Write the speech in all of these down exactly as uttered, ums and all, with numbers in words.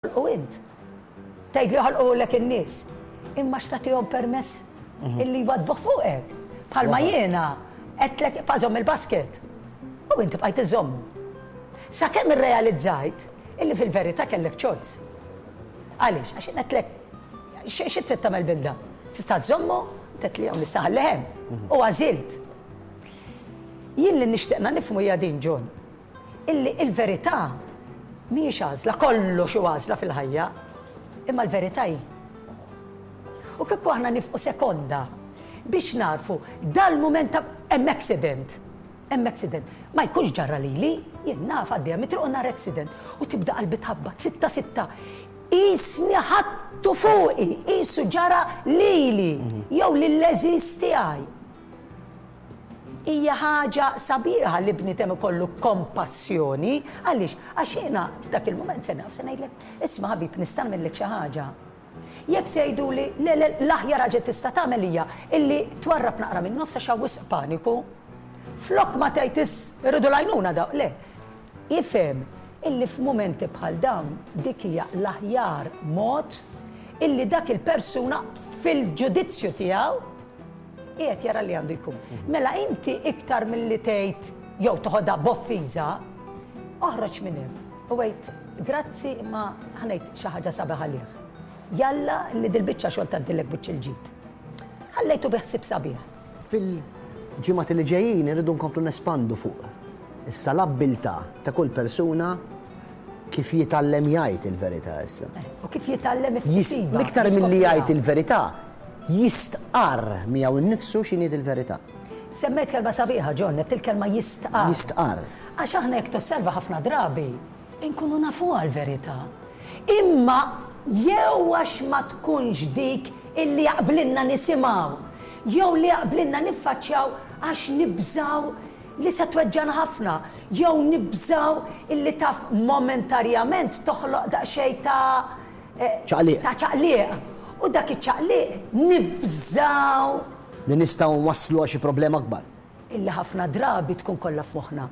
u int. Tgħid li ħolqulek in-nies. Imma x'tagħtihom permess illi jwadbuh fuqek. Bħalma jiena qedlek pażhom il-basket. U inti bqajt iżommu. Sakemm irrealizzajt illi fil-verità kellek choice. Għaliex, għax qedlek xi trid tagħmel bilda. Tista' żommu, tetlihom li saħallehem. U għażilt. Jien li nixtieqna nifhmu hija din John. Illi il-verità mhijiex għażla, kollox hu għażla fil-ħajja, imma l-verità hi. U kieku aħna nifqu sekonda biex narfu dal-mument ta' hemm accident. Hemm accident. Ma jkunx ġarra lili, jien naf għaddejja mitriq nar accident u tibda qalbi tħabbat sitta sitta. Isni ħattu fuqi, isu ġara lili, jew lill-leżiż tiegħi. Hija ħaġa sabiħa li bnitem ikollu kompassjoni, għaliex għax jiena f'dak il-mument se naf se ngħidlek, isma' ħabib nista' nagħmellek xi ħaġa. Jekk se jgħiduli l-aħjar ħaġa tista' tagħmel hija illi twarrab naqra minn nofsa xa wisq paniku, flok ma tgħid irridu l-għajnuna daw, le. Ifhem illi f'mumenti bħal dawn dik hija l-aħjar mod illi dak il-persuna fil-ġudizzju tiegħu qiegħed jara li għandu jkun. Mela inti iktar milli tgħid jew toħodha boffiża, oħroġ minn hemm. U għid, grazzi ma ħanejt xi ħaġa sabiħ għalih. Jalla li dil-biċċa xogħol tantillek biċċ il-ġid. Ħallejtu biħsib sabiħ. Fil-ġimgħat li ġejjin irridu nkomplu nespandu fuq. Issa l-abbiltà ta' kull persuna kif jitgħallem jgħid il-verità issa. U kif jitgħallem ifsiba. L-iktar milli jgħid il-verità, jistqar miegħu innifsu x'inhi il-verità. Semmejt kelma sabiħa, John, qed il-kelma jistqar. Jistqar. Għax aħna jekk tosserva ħafna drabi, inkunu nafuha l-verità. Imma jew għax ma tkunx dik illi jaqblinna nisimgħu, jew li jaqblinna niffaċċjaw għax nibżaw li se tweġġana ħafna, jew nibżaw illi taf momentarjament toħloq daqsxejn ta' ċaqliq. Ta' ċaqliq. U dak iċ-ċaqliq nibżaw li nistgħu nwasslu għal xi problema akbar. Illi ħafna drabi tkun kollha f'moħħna.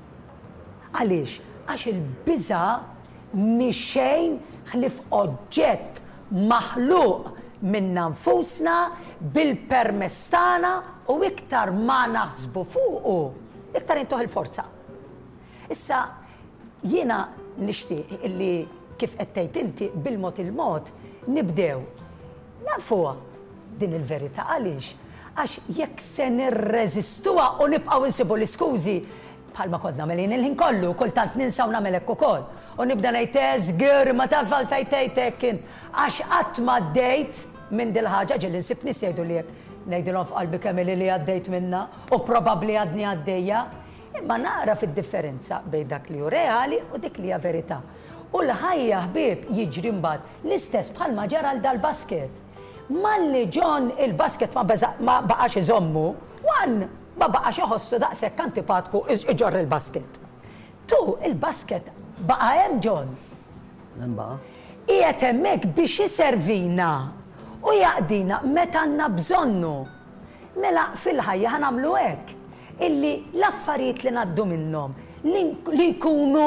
Għaliex? Għax il-biża' mhix xejn ħlif oġġett maħluq minna nfusna bil-permess tagħna u iktar ma naħsbu fuqu, iktar intuħ il-forza. Issa jiena nixtieq illi kif qed tgħid inti bil-mod il-mod nibdew narfuha din il-verità għaliex għax jekk se nirreżistuha u nibqgħu insibu l-iskużi bħalma kont nagħmel il-ħin kollu, kultant ninsaw nagħmel hekk ukoll. U nibda ngħid żgir ma taf għal fejn tgħidlek kien għax qatt ma għaddejt minn dil ħaġa ġieli nsib nies jgħidu li ngħidilhom f'qalbi kemm li għaddejt minnha u probabbli għadni għaddejja. Imma nara fid-differenza bejn dak li hu reali u dik li hija verità. U l-ħajja ħbieb jiġri mbagħad l-istess bħalma ġara għal dal-basket. Malli John il-basket ma baqax iżommu, wan ma baqax iħossu daqshekk antipatku iġorr il-basket. Tu il-basket baqa' hemm John. Hemm baqa'. Qiegħed hemmhekk biex iservina u jaqdina meta għandna bżonnu. Mela fil-ħajja ħanagħmlu hekk illi l-affarijiet li ngħaddu minnhom li jkunu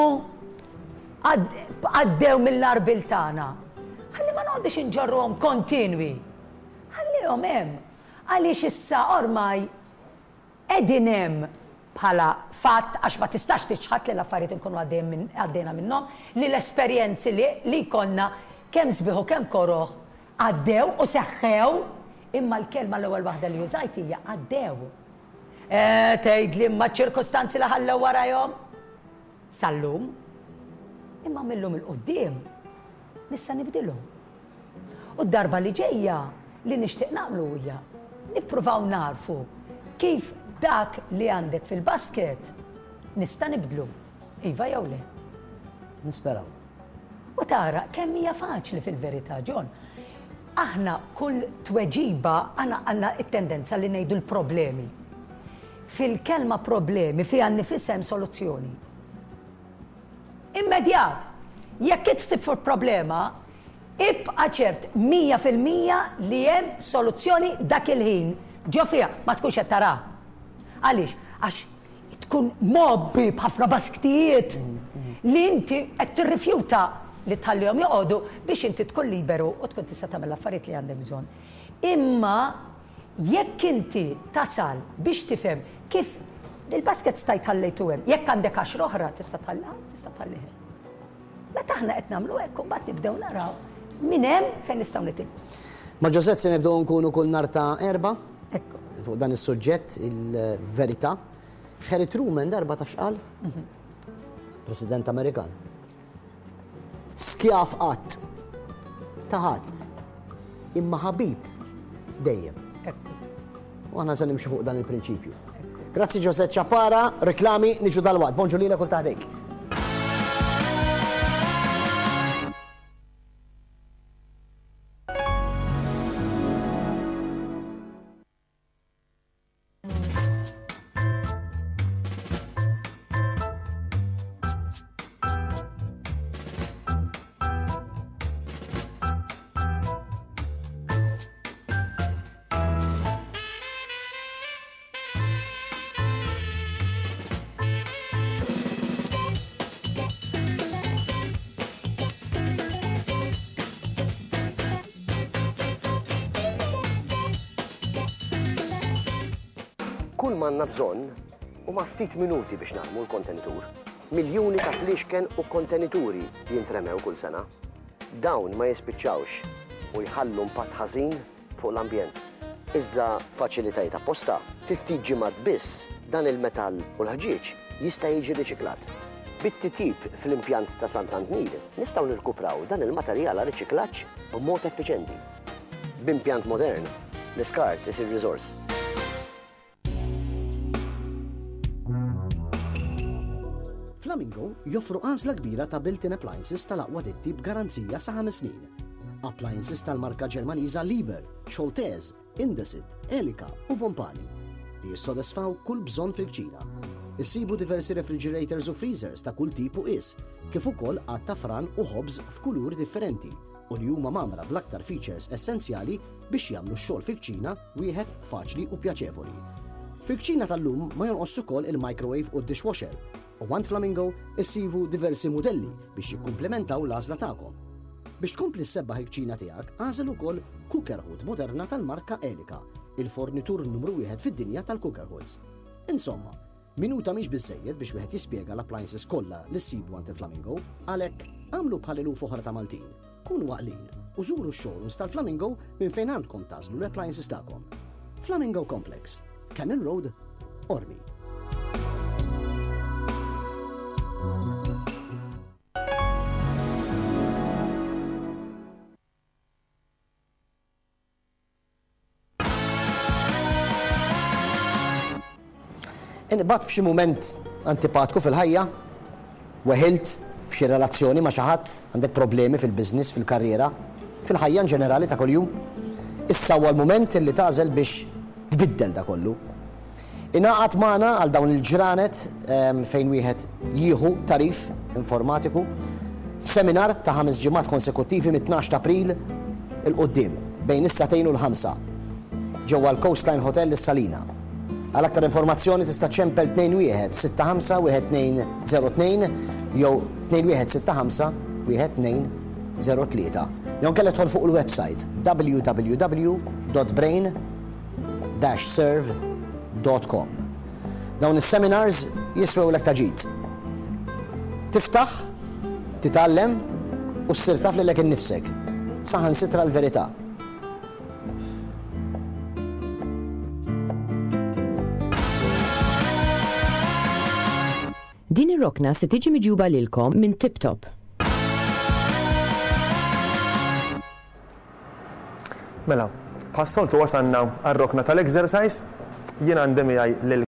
għaddew mill-arbil tagħna. Ħalli ma noqgħodix inġorruhom kontinwi. Ħallihom hemm. Għaliex issa ormai qegħdin hemm bħala fatt għax ma tistax tiċħat li l-affarijiet inkunu għaddejna minnhom li l-esperjenzi li jkollna kemm sbieħu kemm koroħ għaddew u seħħew imma l-kelma l-ewwel waħda li użajt hija għaddew. Tgħidli imma ċ-ċirkostanzi li ħallew warahom sal-lum imma millum il-qudiem nista' nibdilhom. U d-darba li ġejja li nixtieq nagħmlu hija nippruvaw narfu kif dak li għandek fil-basket nista' nibdlu. Iva jew le? Nisperaw. U tara kemm hija faċli fil-verità, John. Aħna kull tweġiba għandna għandna t-tendenza li ngħidu l-problemi. Fil-kelma problemi fiha nnifisha hemm soluzzjoni. Immedjat. Jekk itsib fuq problema, ibqa' ċert mija fil-mija li hemm soluzzjoni dak il-ħin. Ġo fiha ma tkunx qed tara. Għaliex? Għax tkun mobbi b'ħafna basktijiet li inti qed tirrifjuta li tħallihom joqogħdu biex inti tkun liberu u tkun tista' tagħmel l-affarijiet li għandek bżonn. Imma jekk inti tasal biex tifhem kif il-basket stajt tħallejtu hemm, jekk għandek għaxra oħra tista' tħallha, tista' tħallih. Meta aħna qed nagħmlu hekk u mbagħad nibdew naraw minn hemm fejn nistgħu nitilqu. Ma' Ġosett se nibdew nkunu kull nhar ta' erba' Ekku. fuq dan is-suġġett il-verità. Harry Truman darba taf x'qal? President Amerikan. Skjaf qatt ta' ħadd imma ħabib dejjem. U aħna se nimxu fuq dan il-prinċipju. Grazzi Ġosett Ċappara, reklami niġu dal-waqt. Bonġulina kull taħdejk. Kull manna bżonn huma ftit minuti biex naħdmu l-kontenitur. Miljuni ta' fliexken u kontenituri jintremew kull sena. Dawn ma jispiċċawx u jħallu impatt ħażin fuq l-ambjent. Iżda faċilitajiet apposta, fi ftit ġimgħat biss dan il-metall u l-ħġieġ jista' jiġi riċiklat. Bit-titjib fl-impjant ta' Sant'Antnil nistgħu nirkupraw dan il-materjal għal riċiklaġġ b'mod effiċjenti. B'impjant modern, l-iskart isir riżors. Flamingo joffru għażla kbira ta' built-in appliances tal-aqwa ditti b'garanzija sa' ħames snin. Appliances tal-marka Ġermaniża Liebherr, Scholtez, Indesit, Elica u Bompani li jissodisfaw kull bżonn fil-kċina. Issibu diversi refrigerators u freezers ta' kull tip u is, kif ukoll għad ta' fran u ħobż f'kuluri differenti u li huma magħmra bl-aktar features essenzjali biex jagħmlu x-xogħol fil-kċina wieħed faċli u pjaċevoli. Fil-kċina tal-lum ma jonqos ukoll il-microwave u d-dishwasher. U għand Flamingo issibu diversi modelli biex jikkumplementaw l-għażla tagħkom. Biex tkompli s-sebbaħ il-kċina tiegħek għażel ukoll cooker hood moderna tal-marka Elica, il-fornitur numru wieħed fid-dinja tal-cooker hoods. Insomma, minuta mhix biżżejjed biex wieħed jispjega l-appliances kollha li ssibu għand il-Flamingo, għalhekk għamlu bħal iluf oħra ta' Maltin. Kunu waqlin u żuru x-showrooms tal-Flamingo minn fejn għandkom tażlu l-appliances tagħkom. Flamingo Complex, Cannon Road, Ormi. Inqbad f'xi mument antipatku fil-ħajja, weħilt f'xi relazzjoni ma' xi ħadd, għandek problemi fil-business, fil-karriera, fil-ħajja in ġenerali ta' kuljum. Issa huwa l-mument li tażel biex tbiddel da kollu. Ingħaqad magħna għal dawn il-ġranet fejn wieħed jieħu tarif informatiku f'seminar ta' ħames ġimgħat konsekuttivi mit-tnax ta' April il-qudiem bejn is-satejn u l-ħamsa ġewwa l-Coastline Hotel is-Salina. Għal aktar informazzjoni tista' ċempel tnejn wieħed sitta ħamsa wieħed tnejn żero tnejn jew tnejn wieħed sitta ħamsa wieħed tnejn żero tlieta. Jew kellha tħol fuq il-website w w w dot brain dash serve dot com. Dawn is-seminars jiswew lek ta' ġid. Tiftaħ, titgħallem u ssir taf lilek innifsek. Saħansitra l-verità. Din ir-rokna se tiġi miġuba lilkom minn TipTop. Mela, passoltu wasanna għar-rokna tal-exercise, jien għandem jgħaj lil